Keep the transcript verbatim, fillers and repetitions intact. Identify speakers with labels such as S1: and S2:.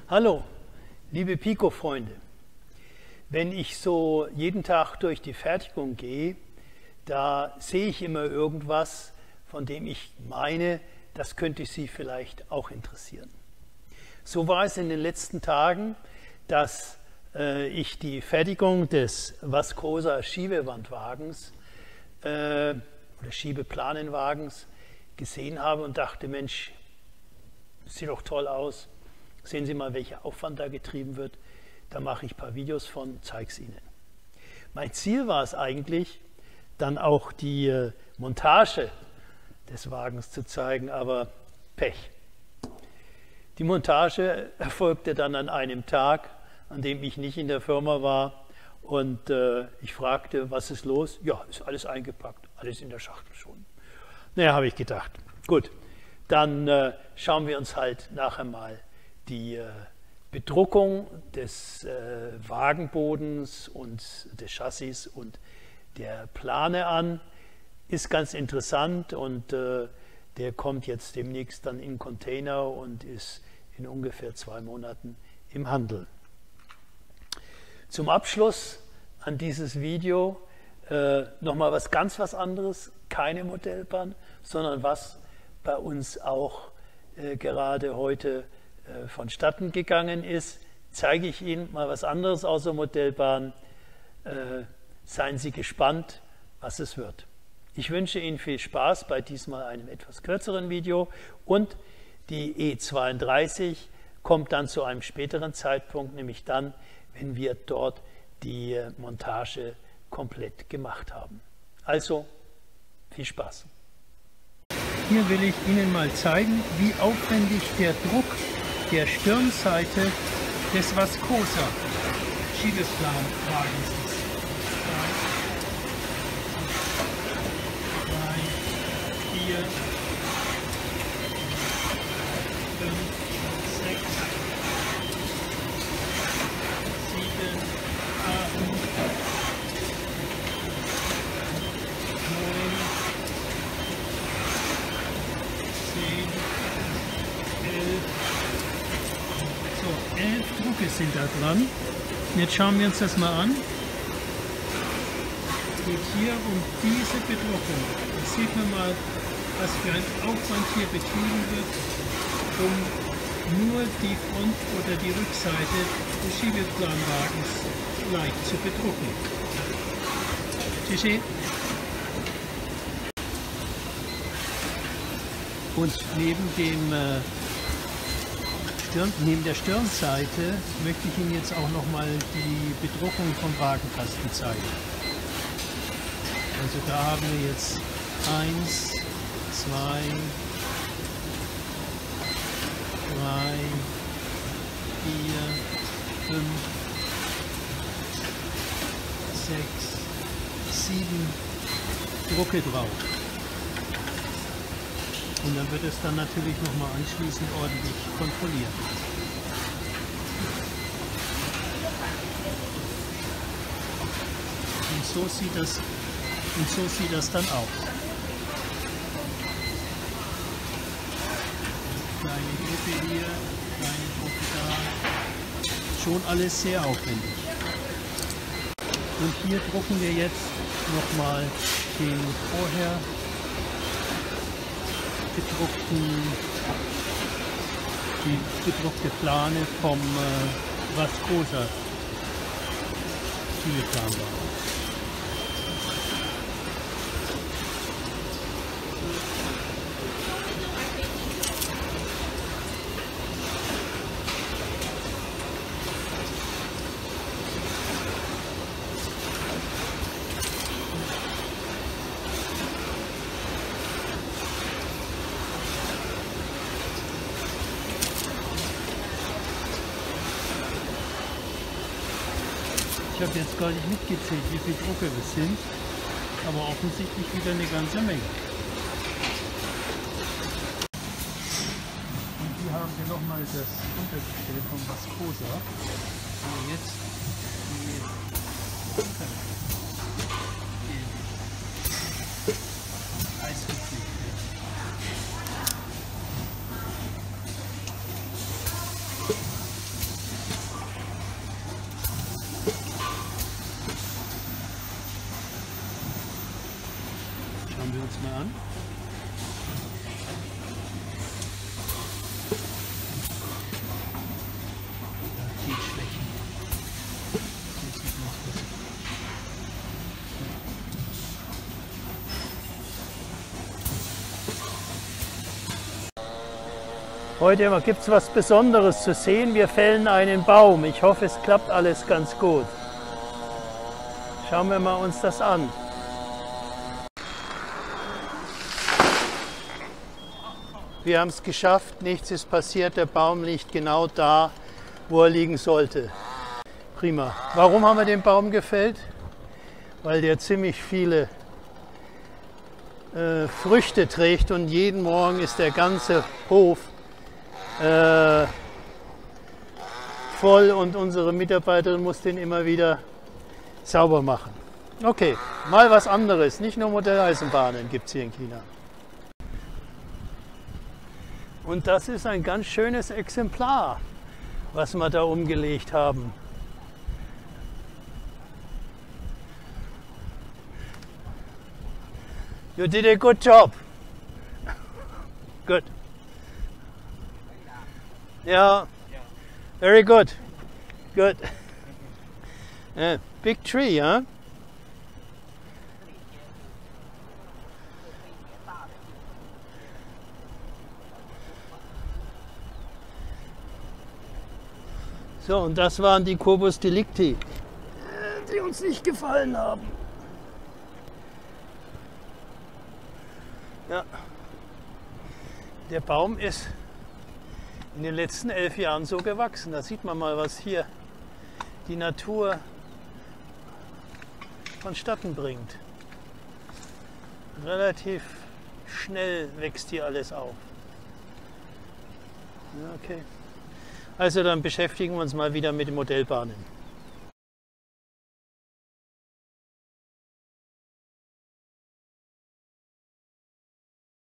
S1: Hallo, liebe Pico-Freunde. Wenn ich so jeden Tag durch die Fertigung gehe, da sehe ich immer irgendwas, von dem ich meine, das könnte Sie vielleicht auch interessieren. So war es in den letzten Tagen, dass äh, ich die Fertigung des Vascosa Schiebewandwagens äh, oder Schiebeplanenwagens gesehen habe und dachte, Mensch, sieht doch toll aus. Sehen Sie mal, welcher Aufwand da getrieben wird. Da mache ich ein paar Videos von, zeige es Ihnen. Mein Ziel war es eigentlich, dann auch die äh, Montage des Wagens zu zeigen, aber Pech. Die Montage erfolgte dann an einem Tag, an dem ich nicht in der Firma war und äh, ich fragte, was ist los? Ja, ist alles eingepackt, alles in der Schachtel schon. Naja, habe ich gedacht. Gut, dann äh, schauen wir uns halt nachher mal die äh, Bedruckung des äh, Wagenbodens und des Chassis und der Plane an. Ist ganz interessant und äh, der kommt jetzt demnächst dann in Container und ist in ungefähr zwei Monaten im Handel. Zum Abschluss an dieses Video äh, nochmal was ganz was anderes, keine Modellbahn, sondern was bei uns auch äh, gerade heute äh, vonstatten gegangen ist, zeige ich Ihnen mal was anderes außer Modellbahn. Äh, seien Sie gespannt, was es wird. Ich wünsche Ihnen viel Spaß bei diesmal einem etwas kürzeren Video und die E zweiunddreißig kommt dann zu einem späteren Zeitpunkt, nämlich dann, wenn wir dort die Montage komplett gemacht haben. Also, viel Spaß. Hier will ich Ihnen mal zeigen, wie aufwendig der Druck der Stirnseite des Vascosa Schiebeplanwagens ist. drei, vier, fünf, sechs, sieben, acht, neun, zehn, elf, so, elf Drucke sind da dran. Jetzt schauen wir uns das mal an. Es geht hier um diese Bedruckung. Da sieht man mal, was für ein Aufwand hier betrieben wird, um nur die Front- oder die Rückseite des Schiebeplanwagens leicht zu bedrucken. Tschüssi. Und neben dem äh, Stirn, neben der Stirnseite möchte ich Ihnen jetzt auch noch mal die Bedruckung vom Wagenkasten zeigen. Also da haben wir jetzt eins, zwei, drei, vier, fünf, sechs, sieben Drucke drauf. Und dann wird es dann natürlich nochmal anschließend ordentlich kontrolliert. Und so sieht das, und so sieht das dann aus. Kleine Gruppe hier, kleine Gruppe da. Schon alles sehr aufwendig. Und hier drucken wir jetzt nochmal den vorher gedruckten, die gedruckte Plane vom äh, Vascosa Schiebeplanwagen. Ich habe jetzt gar nicht mitgezählt, wie viele Drucke es sind, aber offensichtlich wieder eine ganze Menge. Und hier haben wir nochmal das Untergestell vom Vascosa, wo jetzt die Eis gepflegt wird. Schauen wir uns mal an. Die Schwächen. Das sieht noch besser. Heute gibt es was Besonderes zu sehen. Wir fällen einen Baum. Ich hoffe, es klappt alles ganz gut. Schauen wir mal uns das an. Wir haben es geschafft, nichts ist passiert. Der Baum liegt genau da, wo er liegen sollte. Prima. Warum haben wir den Baum gefällt? Weil der ziemlich viele äh, Früchte trägt und jeden Morgen ist der ganze Hof Äh, voll und unsere Mitarbeiterin muss den immer wieder sauber machen. Okay, mal was anderes. Nicht nur Modelleisenbahnen gibt es hier in China. Und das ist ein ganz schönes Exemplar, was wir da umgelegt haben. You did a good job. Good. Yeah, very good. Good. Uh, big tree, huh? So, und das waren die Corpus Delicti, die uns nicht gefallen haben. Ja. Der Baum ist in den letzten elf Jahren so gewachsen. Da sieht man mal, was hier die Natur vonstatten bringt. Relativ schnell wächst hier alles auf. Okay. Also dann beschäftigen wir uns mal wieder mit den Modellbahnen.